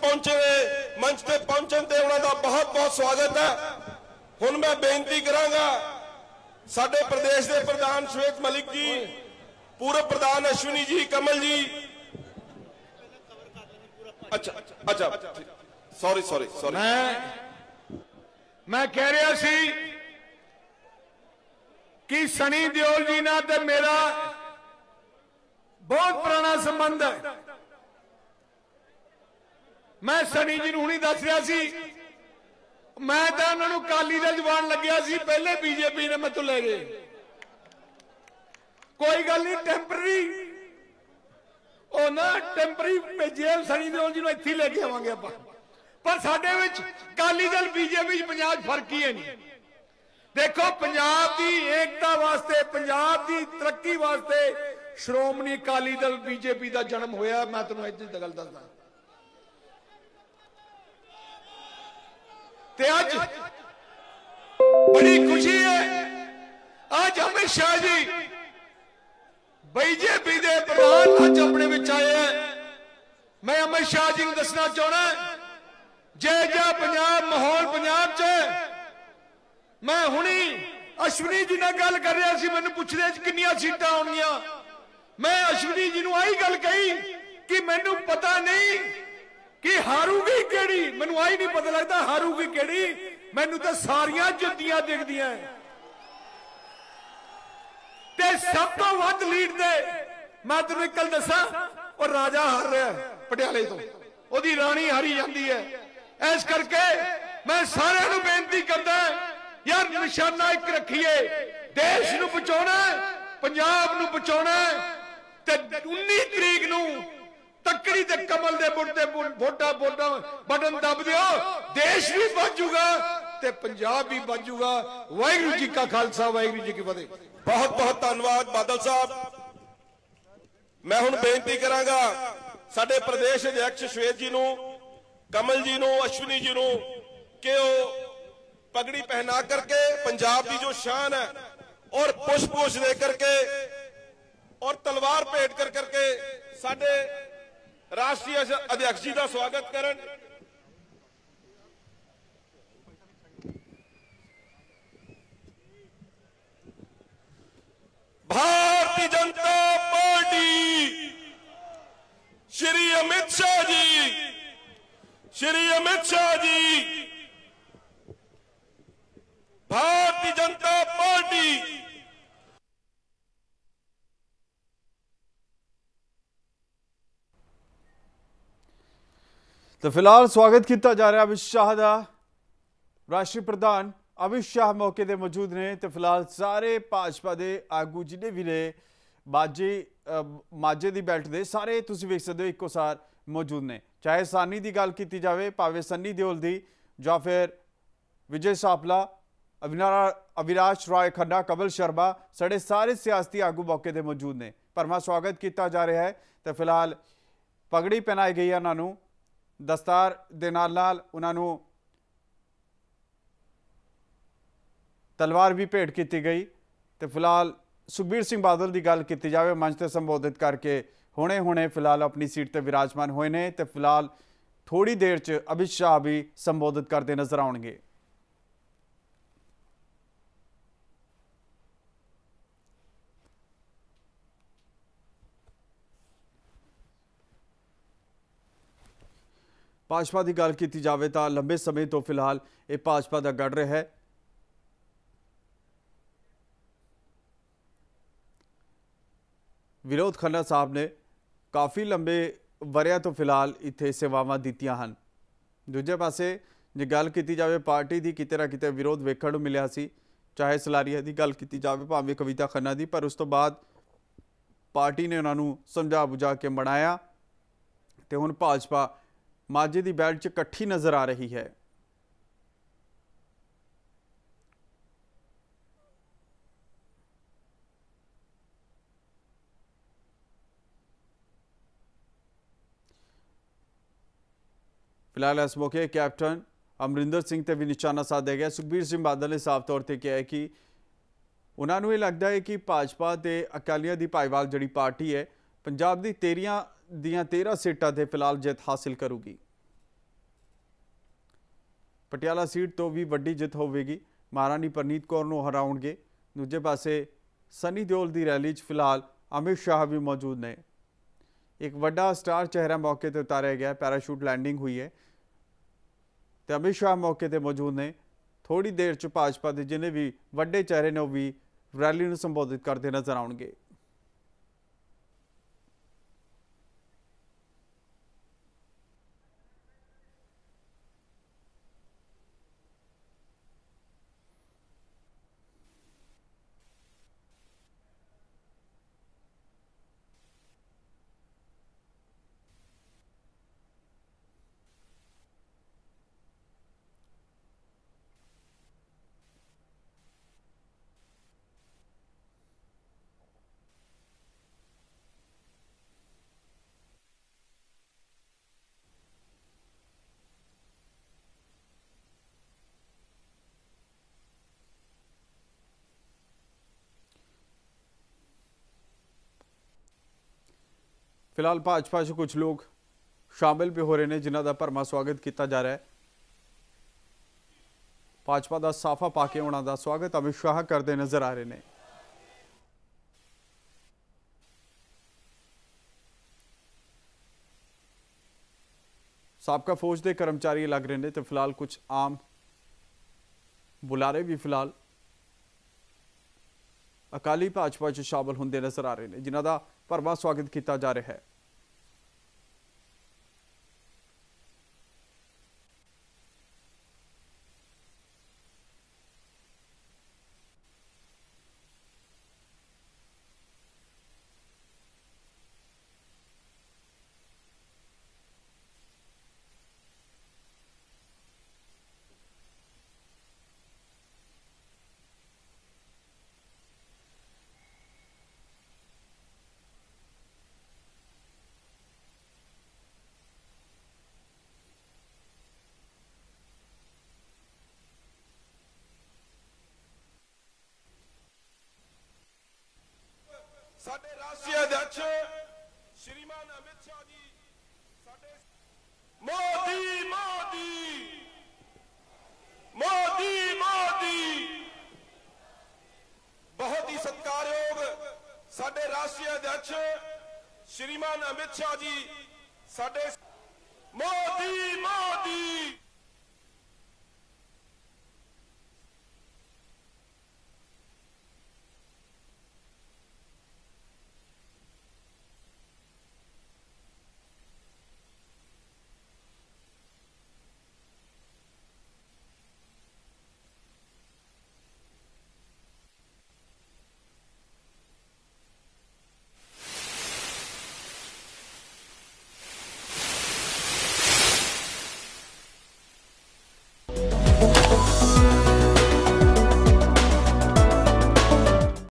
पहुंचे मंच ते पहुंचण ते उन्हां दा बहुत बहुत स्वागत है। हुण मैं बेनती करांगा साडे प्रदेश के प्रधान श्वेत मलिक जी, पूर्व प्रधान अश्विनी जी, कमल जी। अच्छा सॉरी सॉरी सॉरी मैं कह रहा सी कि सनी देओल जी नाल ते मेरा बहुत पुराना संबंध है। मैं सनी जी नूं हुणी दस रहा सी, मैं तो उन्होंने काली दल जवान लग्या सी, पहले बीजेपी ने मैं तो ले गए। कोई गल नहीं, टैंपररी टैंपररी भेजे सनी देओल जी इत्थे लेके आवांगे आपां, पर साडे विच काली दल बीजेपी पंजाब फर्क ही है नहीं। देखो पंजाब की एकता वास्ते, पंजाब की तरक्की वास्ते श्रोमणी अकाली दल बीजेपी का जन्म होया। मैं तुहानूं इत्थे गल दसदा ते अज बड़ी खुशी है, आज अमित शाह जी बीजेपी के प्रधान अज अपने विच आए हैं। मैं अमित शाह जी को दसना चाहना, जे जा पंजाब माहौल पंजाब च, मैं हुणी अश्विनी जी नाल गल कर रहा सी, मैनूं पुछदे कितनियां सीटां आउणगीआं। मैं अश्विनी जी नूं आई गल कही कि मैनूं पता नहीं कि हारूगी केड़ी, मैनूं आई नहीं पता लगता हारूगी केड़ी, मैनूं तो सारियां जिद्दियां दिखदियां ते सब तो वध लीड दे। मैं तुहानूं एक गल दसां, और राजा हार रहा है पटियाले तो, ओदी राणी हारी जाती है। इस करके मैं सारिਆਂ ਨੂੰ बेनती करदा, यार निशाना एक रखिए, देश नूं बचाउणा, पंजाब नूं बचाउणा ते 19 तरीक नूं तकड़ी ते कमल दे बुढ़ते वोटा बटन दब दिओ, देश भी बचूगा ते पंजाब भी बचूगा। वाहिगुरू जी का खालसा, वाहिगुरू जी की फतेह। बहुत बहुत धन्यवाद बादल साहब। मैं हुण बेनती करांगा साडे प्रदेश अध्यक्ष श्वेत जी नूं, कमल जी नूं, अश्विनी जी नूं कि वो पगड़ी पहना करके पंजाब की जो शान है और पुष्प घोष दे करके और तलवार भेंट कर करके साडे राष्ट्रीय अध्यक्ष जी का स्वागत करन। भारतीय जनता पार्टी, श्री अमित शाह जी, श्री अमित शाह जी, भारतीय जनता पार्टी। तो फिलहाल स्वागत किया जा रहा अमित शाह का। राष्ट्रीय प्रधान अमित शाह मौके पर मौजूद ने। तो फिलहाल सारे भाजपा के आगू जिन्हें भी ने माझे की बैल्ट के सारे तुसीं वेख सकते हो इक्को सार मौजूद ने। चाहे सानी की गल की जाए, भावें सन्नी देओल की, या फिर विजय सापला, अविनाश राय खन्ना, कमल शर्मा, साढ़े सारे सियासती आगू मौके पर मौजूद ने। भरवां स्वागत किया जा रहा है। तो फिलहाल पगड़ी पहनाई गई है उन्होंने, दस्तार दे नाल उन्होंने तलवार भी भेंट की गई। तो फिलहाल सुखबीर सिंह बादल की गल की जाए, मंच से संबोधित करके हुणे फिलहाल अपनी सीट पर विराजमान हुए हैं। तो फिलहाल थोड़ी देर च अमित शाह भी संबोधित करते नजर आउणगे। भाजपा की गल की जाए तो लंबे समय तो फिलहाल ये भाजपा का गढ़ रहा है। विनोद खन्ना साहब ने काफ़ी लंबे वरिया तो फिलहाल इत्थे सेवावां दित्तियां हन। दूजे पासे जे गल की जाए पार्टी की किते ना किते विरोध वेखण नूं मिलिया सी, चाहे सलारिया की गल की जाए भावें कविता खन्ना की, पर उस तो बाद पार्टी ने उन्होंने समझा बुझा के मनाया। तो हुण भाजपा माझे की बैल्ट च इकट्ठी नज़र आ रही है। फिलहाल इस मौके कैप्टन अमरिंदर सिंह ते भी निशाना साधा गया। सुखबीर सिंह बादल ने साफ तौर पर कहा है कि उन्होंने ये लगता है कि भाजपा ते अकालियां दी भाईवाल जिहड़ी पार्टी है पंजाब दी 13 सीटां ते फिलहाल जित हासिल करूगी। ਪਟਿਆਲਾ ਸੀਟ ਤੋਂ ਵੀ ਵੱਡੀ ਜਿੱਤ ਹੋਵੇਗੀ। ਮਹਾਰਾਣੀ ਪ੍ਰਨੀਤ ਕੌਰ ਨੂੰ ਹਰਾਉਣਗੇ। ਦੂਜੇ ਪਾਸੇ ਸਨੀ ਦਿਓਲ ਦੀ ਰੈਲੀ 'ਚ ਫਿਲਹਾਲ ਅਮਿਤ ਸ਼ਾਹ ਵੀ ਮੌਜੂਦ ਨੇ। ਇੱਕ ਵੱਡਾ ਸਟਾਰ ਚਿਹਰਾ ਮੌਕੇ 'ਤੇ ਉਤਾਰਿਆ ਗਿਆ। ਪੈਰਾਸ਼ੂਟ ਲੈਂਡਿੰਗ ਹੋਈ ਹੈ ਤੇ ਅਮਿਤ ਸ਼ਾਹ ਮੌਕੇ 'ਤੇ ਮੌਜੂਦ ਨੇ। ਥੋੜੀ ਦੇਰ 'ਚ ਭਾਜਪਾ ਦੇ ਜਿੰਨੇ ਵੀ ਵੱਡੇ ਚਿਹਰੇ ਨੇ ਉਹ ਵੀ ਰੈਲੀ ਨੂੰ ਸੰਬੋਧਿਤ ਕਰਦੇ ਨਜ਼ਰ ਆਉਣਗੇ। फिलहाल भाजपा से कुछ लोग शामिल भी हो रहे हैं जिन्हों का भरमा स्वागत किया जा रहा है। भाजपा का साफा पाके उन्होंने स्वागत अमित शाह करते नजर आ रहे हैं। साबका फौज के कर्मचारी लग रहे हैं तो फिलहाल कुछ आम बुलारे भी फिलहाल अकाली भाजपा च शामिल होंगे नजर आ रहे हैं जिन्हों का भरवा स्वागत किया जा रहा है। साडे राष्ट्रीय अध्यक्ष श्रीमान अमित शाह जी साडे मोदी मोदी मोदी मोदी बहुत ही सत्कारयोग साडे राष्ट्रीय अध्यक्ष श्रीमान अमित शाह जी साडे मोदी मोदी